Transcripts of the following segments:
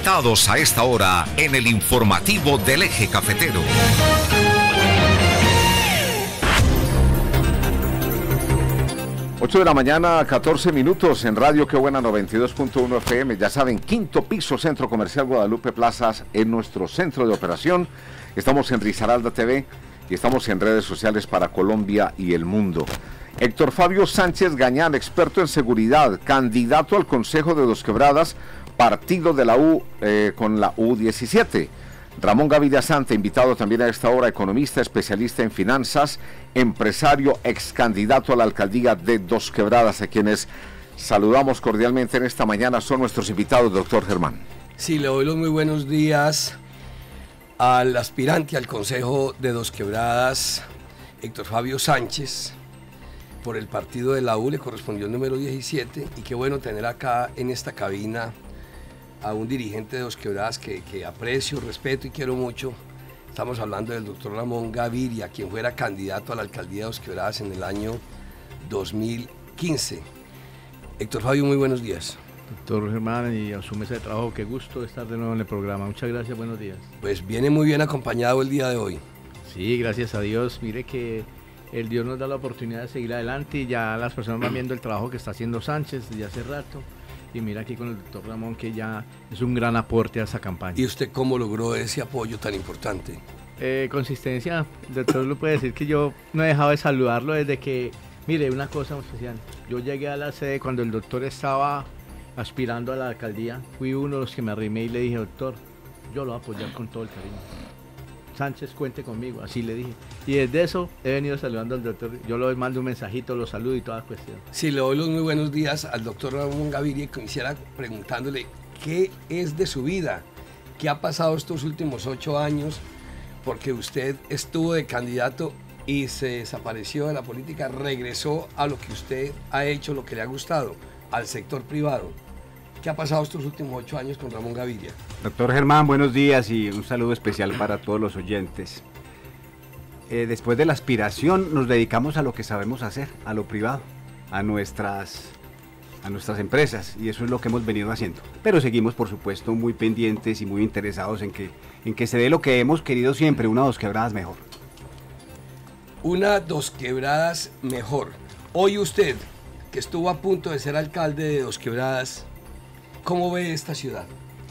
invitados a esta hora en el informativo del Eje Cafetero. Ocho de la mañana, 14 minutos en Radio Qué Buena 92.1 FM. Ya saben, quinto piso, Centro Comercial Guadalupe Plazas, en nuestro centro de operación. Estamos en Risaralda TV y estamos en redes sociales para Colombia y el mundo. Héctor Fabio Sánchez Gañán, experto en seguridad, candidato al Consejo de Dos Quebradas, partido de la U con la U17. Ramón Gaviria Santa, invitado también a esta hora, economista, especialista en finanzas, empresario, ex candidato a la alcaldía de Dos Quebradas, a quienes saludamos cordialmente en esta mañana. Son nuestros invitados, doctor Germán. Sí, le doy los muy buenos días al aspirante al Consejo de Dos Quebradas, Héctor Fabio Sánchez, por el partido de la U, le correspondió el número 17, y qué bueno tener acá en esta cabina a un dirigente de Dos Quebradas que aprecio, respeto y quiero mucho. Estamos hablando del doctor Ramón Gaviria, quien fuera candidato a la alcaldía de Dos Quebradas en el año 2015. Héctor Fabio, muy buenos días. Doctor Germán, y a su mesa de trabajo, qué gusto estar de nuevo en el programa. Muchas gracias, buenos días. Pues viene muy bien acompañado el día de hoy. Sí, gracias a Dios. Mire que el Dios nos da la oportunidad de seguir adelante y ya las personas van viendo el trabajo que está haciendo Sánchez desde hace rato. Y mira aquí con el doctor Ramón, que ya es un gran aporte a esa campaña. ¿Y usted cómo logró ese apoyo tan importante? Consistencia, doctor, lo puede decir que yo no he dejado de saludarlo desde que, mire, una cosa especial. Yo llegué a la sede cuando el doctor estaba aspirando a la alcaldía. Fui uno de los que me arrimé y le dije, doctor, yo lo voy a apoyar con todo el cariño. Sánchez, cuente conmigo, así le dije. Y desde eso he venido saludando al doctor. Yo le mando un mensajito, lo saludo y toda cuestión. Sí, le doy los muy buenos días al doctor Ramón Gaviria y quisiera preguntándole qué es de su vida, qué ha pasado estos últimos 8 años, porque usted estuvo de candidato y se desapareció de la política, regresó a lo que usted ha hecho, lo que le ha gustado, al sector privado. ¿Qué ha pasado estos últimos 8 años con Ramón Gaviria? Doctor Germán, buenos días y un saludo especial para todos los oyentes. Después de la aspiración nos dedicamos a lo que sabemos hacer, a lo privado, a nuestras empresas, y eso es lo que hemos venido haciendo. Pero seguimos, por supuesto, muy pendientes y muy interesados en que se dé lo que hemos querido siempre, una Dos Quebradas mejor. Una Dos Quebradas mejor. Hoy usted, que estuvo a punto de ser alcalde de Dos Quebradas, ¿cómo ve esta ciudad?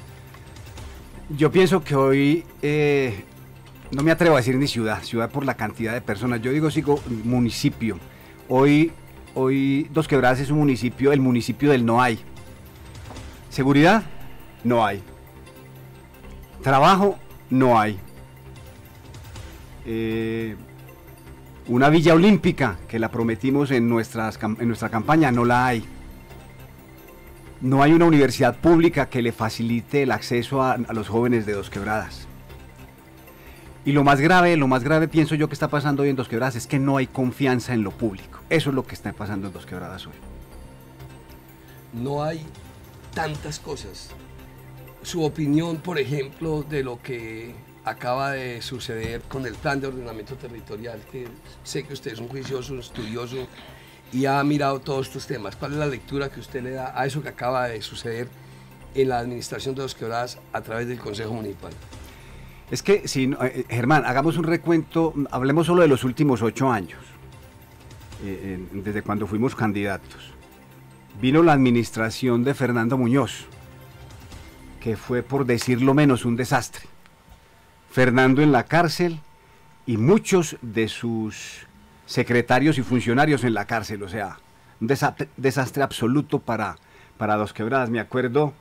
Yo pienso que hoy, no me atrevo a decir ni ciudad por la cantidad de personas, yo sigo municipio. Hoy Dos Quebradas es un municipio, el municipio del no hay. Seguridad, no hay. Trabajo, no hay. Una villa olímpica, que la prometimos en nuestra campaña, no la hay. No hay una universidad pública que le facilite el acceso a los jóvenes de Dos Quebradas. Y lo más grave pienso yo que está pasando hoy en Dos Quebradas es que no hay confianza en lo público. Eso es lo que está pasando en Dos Quebradas hoy. No hay tantas cosas. Su opinión, por ejemplo, de lo que acaba de suceder con el plan de ordenamiento territorial, que sé que usted es un juicioso, un estudioso, y ha mirado todos estos temas. ¿Cuál es la lectura que usted le da a eso que acaba de suceder en la administración de Dos Quebradas a través del Consejo Municipal? Es que, Germán, hagamos un recuento, hablemos solo de los últimos 8 años, desde cuando fuimos candidatos. Vino la administración de Fernando Muñoz, que fue, por decirlo menos, un desastre. Fernando en la cárcel y muchos de sus secretarios y funcionarios en la cárcel, o sea, un desastre absoluto para Dos Quebradas. Me acuerdo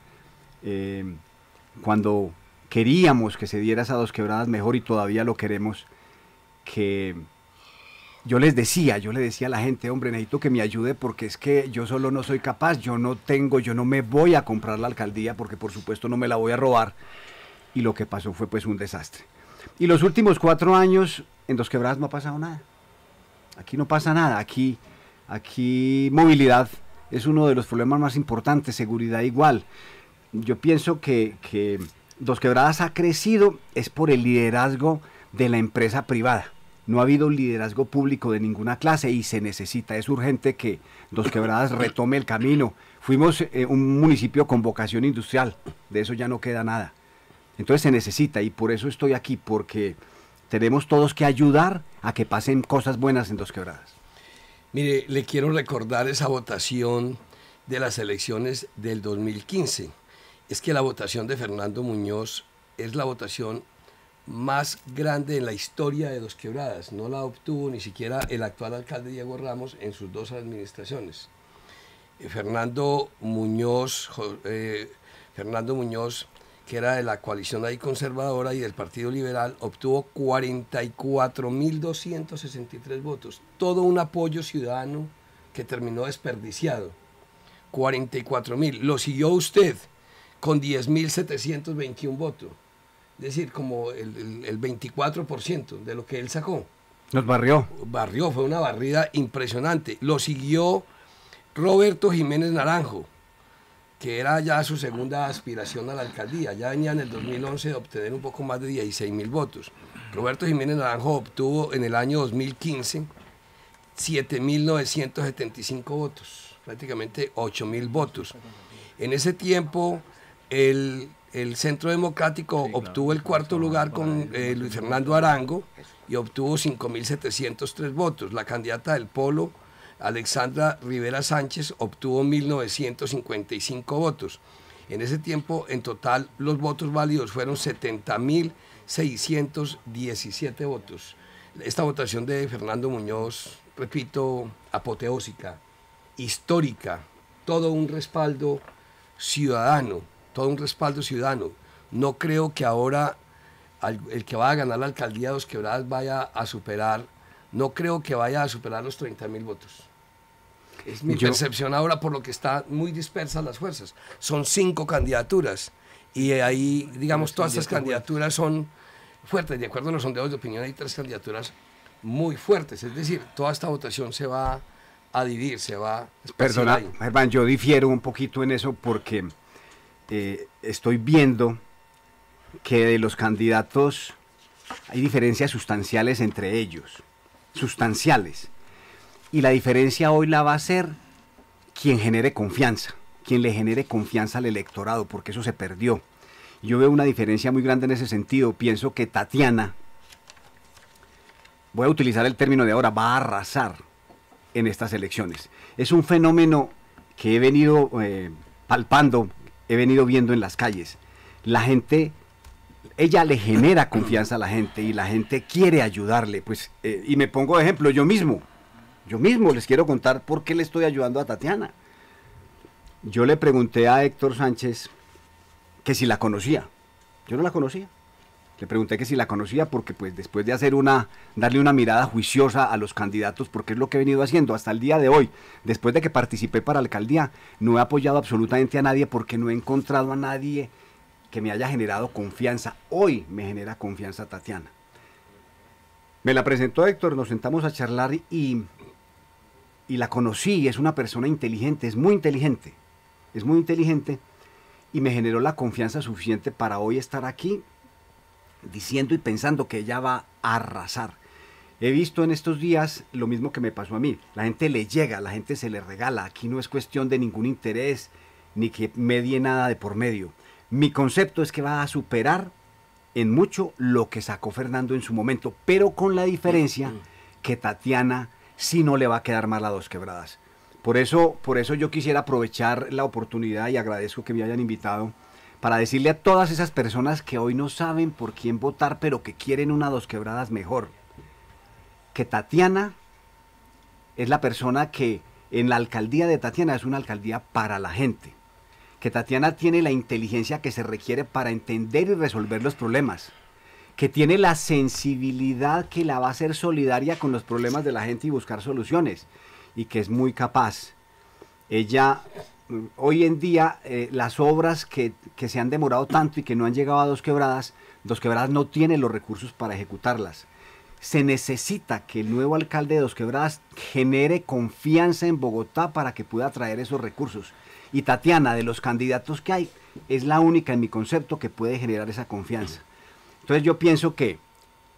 cuando queríamos que se diera esa Dos Quebradas mejor, y todavía lo queremos, que yo le decía a la gente, hombre, necesito que me ayude porque es que yo solo no soy capaz, yo no me voy a comprar la alcaldía porque por supuesto no me la voy a robar, y lo que pasó fue pues un desastre. Y los últimos 4 años en Dos Quebradas no ha pasado nada. Aquí no pasa nada, aquí movilidad es uno de los problemas más importantes, seguridad igual. Yo pienso que Dos Quebradas ha crecido es por el liderazgo de la empresa privada. no ha habido un liderazgo público de ninguna clase y se necesita, es urgente que Dos Quebradas retome el camino. Fuimos un municipio con vocación industrial, de eso ya no queda nada. Entonces se necesita y por eso estoy aquí, porque tenemos todos que ayudar a que pasen cosas buenas en Dos Quebradas. Mire, le quiero recordar esa votación de las elecciones del 2015. Es que la votación de Fernando Muñoz es la votación más grande en la historia de Dos Quebradas. No la obtuvo ni siquiera el actual alcalde Diego Ramos en sus 2 administraciones. Fernando Muñoz, que era de la coalición ahí conservadora y del Partido Liberal, obtuvo 44.263 votos. Todo un apoyo ciudadano que terminó desperdiciado. 44.000. Lo siguió usted con 10.721 votos. Es decir, como el 24% de lo que él sacó. Nos barrió. Barrió, fue una barrida impresionante. Lo siguió Roberto Jiménez Naranjo, que era ya su segunda aspiración a la alcaldía. Ya venía en el 2011 de obtener un poco más de 16.000 votos. Roberto Jiménez Naranjo obtuvo en el año 2015 7.975 votos, prácticamente 8.000 votos. En ese tiempo, el Centro Democrático obtuvo el 4º lugar con Luis Fernando Arango y obtuvo 5.703 votos. La candidata del Polo, Alexandra Rivera Sánchez, obtuvo 1.955 votos. En ese tiempo, en total, los votos válidos fueron 70.617 votos. Esta votación de Fernando Muñoz, repito, apoteósica, histórica, todo un respaldo ciudadano, No creo que ahora el que va a ganar la alcaldía de Dos Quebradas vaya a superar los 30.000 votos. Es mi percepción ahora, por lo que está muy dispersas las fuerzas. Son 5 candidaturas y ahí, digamos, todas estas candidaturas son fuertes. De acuerdo a los sondeos de opinión, hay 3 candidaturas muy fuertes. Es decir, toda esta votación se va a dividir, se va a esparcir. Perdona, Germán, yo difiero un poquito en eso porque estoy viendo que de los candidatos hay diferencias sustanciales entre ellos. Sustanciales. Y la diferencia hoy la va a ser quien genere confianza, quien le genere confianza al electorado, porque eso se perdió. Yo veo una diferencia muy grande en ese sentido. Pienso que Tatiana, voy a utilizar el término de ahora, va a arrasar en estas elecciones. Es un fenómeno que he venido palpando, he venido viendo en las calles. La gente, ella le genera confianza a la gente y la gente quiere ayudarle. Pues, y me pongo de ejemplo, yo mismo les quiero contar por qué le estoy ayudando a Tatiana. Yo le pregunté a Héctor Sánchez que si la conocía. Yo no la conocía. Le pregunté que si la conocía porque pues después de darle una mirada juiciosa a los candidatos, porque es lo que he venido haciendo hasta el día de hoy, después de que participé para la alcaldía, no he apoyado absolutamente a nadie porque no he encontrado a nadie que me haya generado confianza. Hoy me genera confianza Tatiana. Me la presentó Héctor, nos sentamos a charlar y la conocí. Es una persona inteligente, es muy inteligente y me generó la confianza suficiente para hoy estar aquí diciendo y pensando que ella va a arrasar. He visto en estos días lo mismo que me pasó a mí. La gente le llega, la gente se le regala. Aquí no es cuestión de ningún interés ni que medie nada de por medio. Mi concepto es que va a superar en mucho lo que sacó Fernando en su momento, pero con la diferencia que Tatiana sí no le va a quedar mal a Dos Quebradas. Por eso yo quisiera aprovechar la oportunidad y agradezco que me hayan invitado para decirle a todas esas personas que hoy no saben por quién votar, pero que quieren una Dos Quebradas mejor, que Tatiana es la persona que en la alcaldía de Tatiana es una alcaldía para la gente, que Tatiana tiene la inteligencia que se requiere para entender y resolver los problemas, que tiene la sensibilidad que la va a hacer solidaria con los problemas de la gente y buscar soluciones, y que es muy capaz. Ella, hoy en día, las obras que se han demorado tanto y que no han llegado a Dos Quebradas no tiene los recursos para ejecutarlas. Se necesita que el nuevo alcalde de Dos Quebradas genere confianza en Bogotá para que pueda traer esos recursos. Y Tatiana, de los candidatos que hay, es la única en mi concepto que puede generar esa confianza. Entonces yo pienso que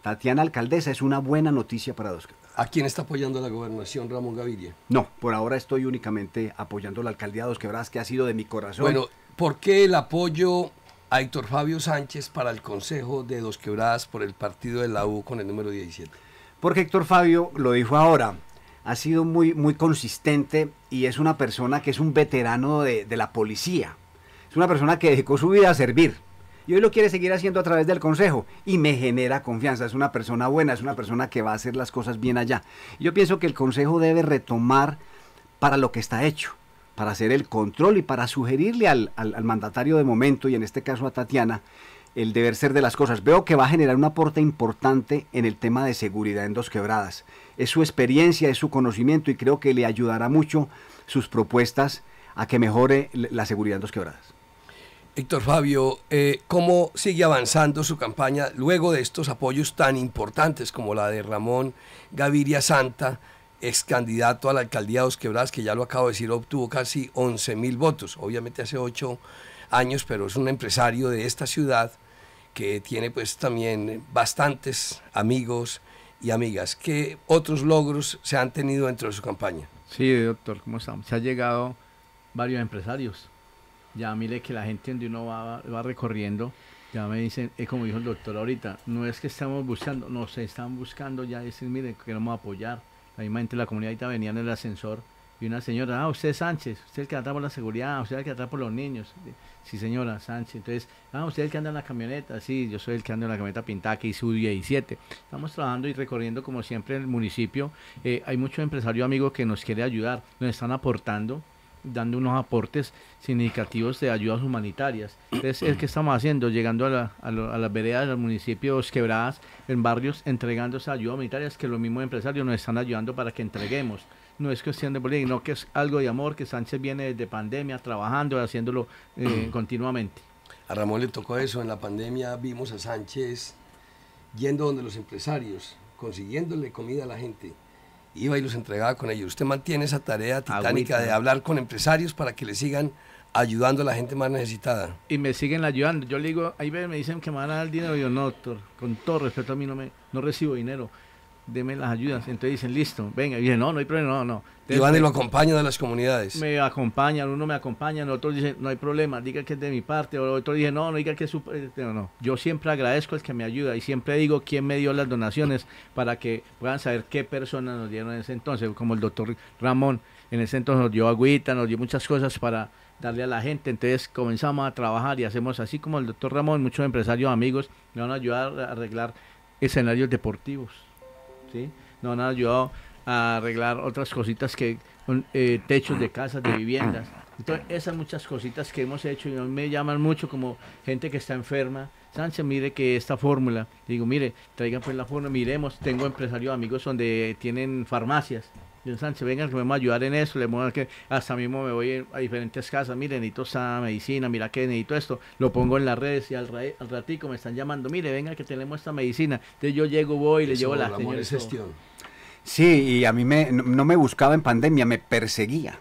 Tatiana alcaldesa es una buena noticia para Dos Quebradas. ¿A quién está apoyando la gobernación, Ramón Gaviria? No, por ahora estoy únicamente apoyando la alcaldía de Dos Quebradas, que ha sido de mi corazón. Bueno, ¿por qué el apoyo a Héctor Fabio Sánchez para el Consejo de Dos Quebradas por el partido de la U con el número 17? Porque Héctor Fabio, lo dijo ahora, ha sido muy consistente y es una persona que es un veterano de la policía. Es una persona que dedicó su vida a servir. Y hoy lo quiere seguir haciendo a través del Consejo y me genera confianza. Es una persona buena, es una persona que va a hacer las cosas bien allá. Y yo pienso que el Consejo debe retomar para lo que está hecho, para hacer el control y para sugerirle al mandatario de momento, y en este caso a Tatiana, el deber ser de las cosas. Veo que va a generar un aporte importante en el tema de seguridad en Dos Quebradas. Es su experiencia, es su conocimiento y creo que le ayudará mucho sus propuestas a que mejore la seguridad en Dos Quebradas. Héctor Fabio, ¿cómo sigue avanzando su campaña luego de estos apoyos tan importantes como la de Ramón Gaviria Santa, ex candidato a la alcaldía de Dos Quebradas, que ya lo acabo de decir, obtuvo casi 11.000 votos, obviamente hace 8 años, pero es un empresario de esta ciudad que tiene pues también bastantes amigos y amigas? ¿Qué otros logros se han tenido dentro de su campaña? Sí, doctor, ¿cómo estamos? Se han llegado varios empresarios. Ya mire que la gente donde uno va recorriendo, ya me dicen, como dijo el doctor ahorita, no es que estamos buscando, no, se están buscando, ya dicen, miren, queremos apoyar. La misma gente de la comunidad ahorita venía en el ascensor y una señora, usted es Sánchez, usted es el que anda por la seguridad, usted es el que anda por los niños. Sí, señora, Sánchez. Entonces, usted es el que anda en la camioneta. Sí, yo soy el que anda en la camioneta pintada que hizo 17. Estamos trabajando y recorriendo como siempre el municipio. Hay muchos empresarios amigos que nos quieren ayudar, nos están aportando, dando unos aportes significativos de ayudas humanitarias. Entonces, es que estamos haciendo, llegando a las veredas de los municipios Quebradas, en barrios, entregando esas ayudas humanitarias que los mismos empresarios nos están ayudando para que entreguemos. No es cuestión de política, no, que es algo de amor, que Sánchez viene desde pandemia trabajando y haciéndolo continuamente. A Ramón le tocó eso, en la pandemia vimos a Sánchez yendo donde los empresarios, consiguiéndole comida a la gente, iba y los entregaba con ellos. Usted mantiene esa tarea titánica de hablar con empresarios para que le sigan ayudando a la gente más necesitada. Y me siguen ayudando. Yo le digo, ahí me dicen que me van a dar dinero. Y yo, no, doctor, con todo respeto, a mí no recibo dinero. Deme las ayudas. Entonces dicen, listo, venga. Y dicen, no hay problema, no. Entonces, y van y lo acompañan de las comunidades. Me acompañan, uno me acompaña, otros dicen, no hay problema, diga que es de mi parte. O otro dice, no diga que es su... No. Yo siempre agradezco al que me ayuda y siempre digo quién me dio las donaciones para que puedan saber qué personas nos dieron en ese entonces. Como el doctor Ramón, en ese entonces nos dio agüita, nos dio muchas cosas para darle a la gente. Entonces comenzamos a trabajar y hacemos así como el doctor Ramón, muchos empresarios amigos me van a ayudar a arreglar escenarios deportivos. ¿Sí? Nos han ayudado a arreglar otras cositas que techos de casas, de viviendas. Entonces, esas muchas cositas que hemos hecho y me llaman mucho como gente que está enferma. Sánchez, mire que esta fórmula, digo, mire, traigan pues la fórmula, miremos, tengo empresarios amigos donde tienen farmacias. Yo, Sánchez, vengan que me vamos a ayudar en eso, que hasta mismo me voy a diferentes casas, mire, necesito esta medicina, mira que necesito esto, lo pongo en las redes y al ratico me están llamando, mire, venga que tenemos esta medicina. Entonces yo llego, voy y le llevo la gestión. Sí, y a mí no me buscaba en pandemia, me perseguía.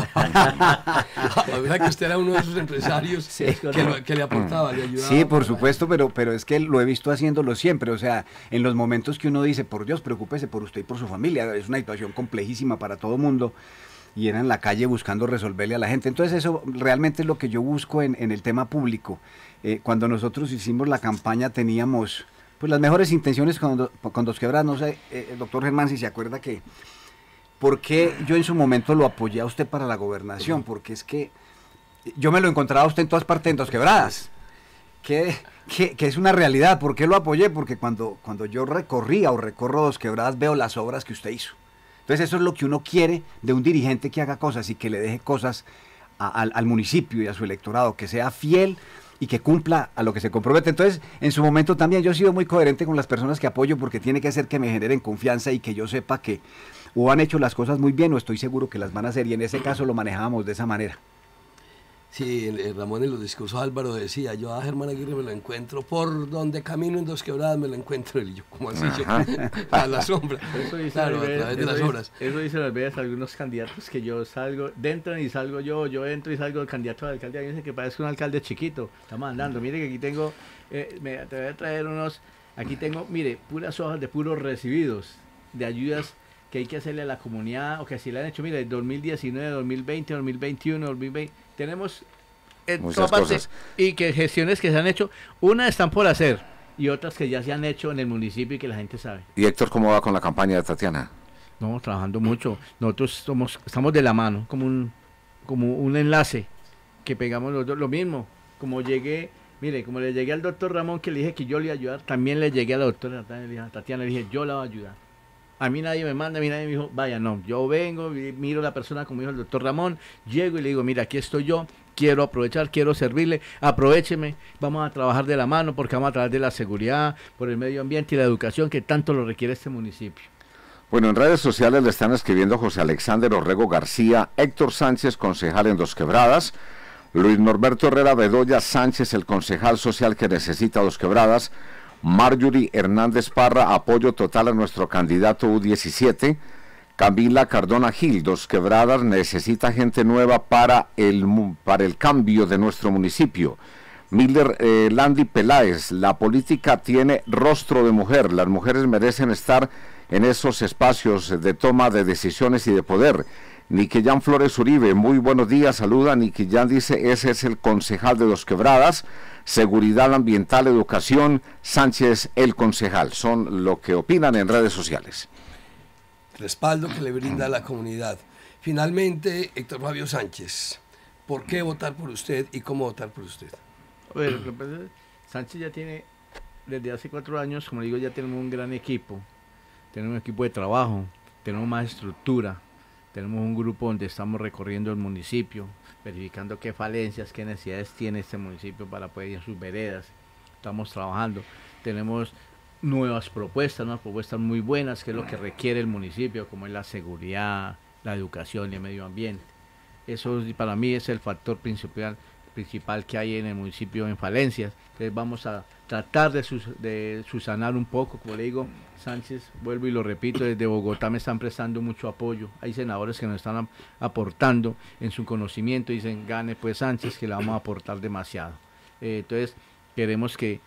La verdad que usted era uno de esos empresarios sí, que le aportaba, le ayudaba. Sí, por supuesto, pero es que lo he visto haciéndolo siempre, o sea, en los momentos que uno dice, por Dios, preocúpese por usted y por su familia, es una situación complejísima para todo mundo, y era en la calle buscando resolverle a la gente. Entonces eso realmente es lo que yo busco en el tema público. Cuando nosotros hicimos la campaña teníamos pues las mejores intenciones con Dos Quebradas. No sé, el doctor Germán, si se acuerda que por qué yo en su momento lo apoyé a usted para la gobernación, porque es que yo me lo encontraba a usted en todas partes en Dos Quebradas, que es una realidad. ¿Por qué lo apoyé? Porque cuando yo recorría o recorro Dos Quebradas veo las obras que usted hizo. Entonces eso es lo que uno quiere de un dirigente, que haga cosas y que le deje cosas al municipio y a su electorado, que sea fiel y que cumpla a lo que se compromete. Entonces, en su momento también yo he sido muy coherente con las personas que apoyo, porque tiene que hacer que me generen confianza y que yo sepa que o han hecho las cosas muy bien o estoy seguro que las van a hacer, y en ese caso lo manejábamos de esa manera. Sí, Ramón en los discursos Álvaro decía, yo a Germán Aguirre me lo encuentro por donde camino en Dos Quebradas, me lo encuentro, y yo, ¿cómo así? Yo, a la sombra, eso dice claro, a través de las obras. Eso dicen las veces algunos candidatos, que yo salgo, entran y salgo yo entro y salgo el candidato al alcalde, y dice que parece un alcalde chiquito, estamos andando, mire que aquí tengo, te voy a traer unos Aquí tengo, mire, puras hojas de puros recibidos, de ayudas que hay que hacerle a la comunidad, o que así le han hecho, mire, 2019, 2020, 2021, 2020, tenemos muchas cosas. Y que gestiones que se han hecho, unas están por hacer, y otras que ya se han hecho en el municipio y que la gente sabe. ¿Y Héctor, cómo va con la campaña de Tatiana? No, trabajando mucho, nosotros estamos de la mano, como un enlace, que pegamos los dos, lo mismo, como llegué, mire, como le llegué al doctor Ramón, que le dije que yo le iba a ayudar, también le llegué a la doctora Tatiana, le dije, yo la voy a ayudar. A mí nadie me manda, a mí nadie me dijo, vaya, no, yo vengo, miro a la persona como dijo el doctor Ramón, llego y le digo, mira, aquí estoy yo, quiero aprovechar, quiero servirle, aprovecheme, vamos a trabajar de la mano, porque vamos a trabajar de la seguridad, por el medio ambiente y la educación que tanto lo requiere este municipio. Bueno, en redes sociales le están escribiendo José Alexander Orrego García, Héctor Sánchez, concejal en Dos Quebradas, Luis Norberto Herrera Bedoya Sánchez, el concejal social que necesita Dos Quebradas, Marjorie Hernández Parra, apoyo total a nuestro candidato U17, Camila Cardona Gil, Dos Quebradas necesita gente nueva para el cambio de nuestro municipio. Miller Landy Peláez, la política tiene rostro de mujer, las mujeres merecen estar en esos espacios de toma de decisiones y de poder. Niquillán Flores Uribe, muy buenos días, saluda. Niquillán dice, ese es el concejal de Dos Quebradas, seguridad ambiental, educación, Sánchez el concejal, son lo que opinan en redes sociales. Respaldo que le brinda a la comunidad. Finalmente, Héctor Fabio Sánchez, ¿por qué votar por usted y cómo votar por usted? Bueno, Sánchez ya tiene, desde hace 4 años, como digo, ya tenemos un gran equipo, tenemos un equipo de trabajo, tenemos más estructura, tenemos un grupo donde estamos recorriendo el municipio, verificando qué falencias, qué necesidades tiene este municipio para poder ir en sus veredas. Estamos trabajando, tenemos nuevas propuestas, unas propuestas muy buenas, que es lo que requiere el municipio, como es la seguridad, la educación y el medio ambiente. Eso para mí es el factor principal que hay en el municipio en falencias. Entonces vamos a tratar de subsanar un poco, como le digo, Sánchez, vuelvo y lo repito, desde Bogotá me están prestando mucho apoyo, hay senadores que nos están aportando en su conocimiento, dicen, gane pues Sánchez, que le vamos a aportar demasiado. Entonces queremos que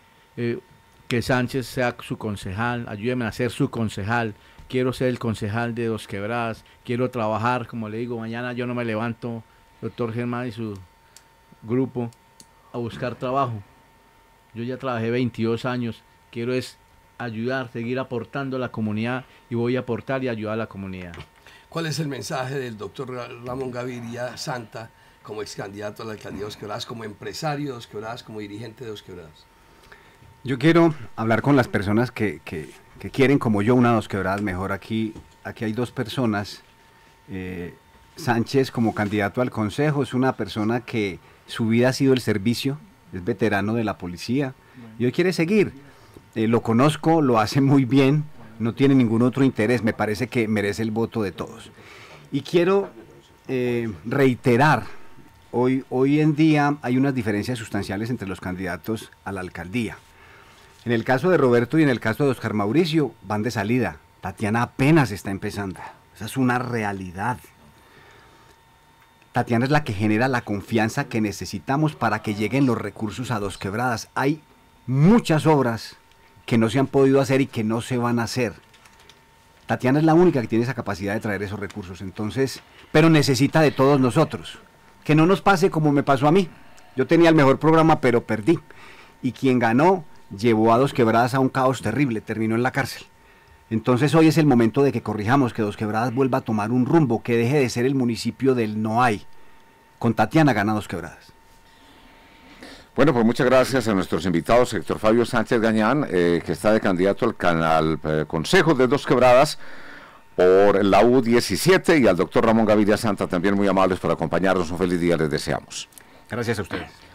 Sánchez sea su concejal, ayúdeme a ser su concejal, quiero ser el concejal de Dos Quebradas, quiero trabajar, como le digo, mañana yo no me levanto, doctor Germán y su grupo, a buscar trabajo. Yo ya trabajé 22 años, quiero es ayudar, seguir aportando a la comunidad y voy a aportar y ayudar a la comunidad. ¿Cuál es el mensaje del doctor Ramón Gaviria Santa como ex candidato a la alcaldía de Dos Quebradas, como empresario de Dos Quebradas, como dirigente de Dos Quebradas? Yo quiero hablar con las personas que quieren como yo una Dos Quebradas mejor. Aquí hay 2 personas. Sánchez como candidato al consejo es una persona que su vida ha sido el servicio, es veterano de la policía y hoy quiere seguir. Lo conozco, lo hace muy bien, no tiene ningún otro interés, me parece que merece el voto de todos. Y quiero reiterar, hoy en día hay unas diferencias sustanciales entre los candidatos a la alcaldía. En el caso de Roberto y en el caso de Oscar Mauricio van de salida, Tatiana apenas está empezando, esa es una realidad. Tatiana es la que genera la confianza que necesitamos para que lleguen los recursos a Dos Quebradas. Hay muchas obras que no se han podido hacer y que no se van a hacer. Tatiana es la única que tiene esa capacidad de traer esos recursos, entonces, pero necesita de todos nosotros. Que no nos pase como me pasó a mí. Yo tenía el mejor programa, pero perdí. Y quien ganó llevó a Dos Quebradas a un caos terrible, terminó en la cárcel. Entonces hoy es el momento de que corrijamos, que Dos Quebradas vuelva a tomar un rumbo, que deje de ser el municipio del no hay. Con Tatiana gana Dos Quebradas. Bueno, pues muchas gracias a nuestros invitados, Héctor Fabio Sánchez Gañán, que está de candidato al Consejo de Dos Quebradas por la U17, y al doctor Ramón Gaviria Santa, también muy amables por acompañarnos. Un feliz día les deseamos. Gracias a ustedes.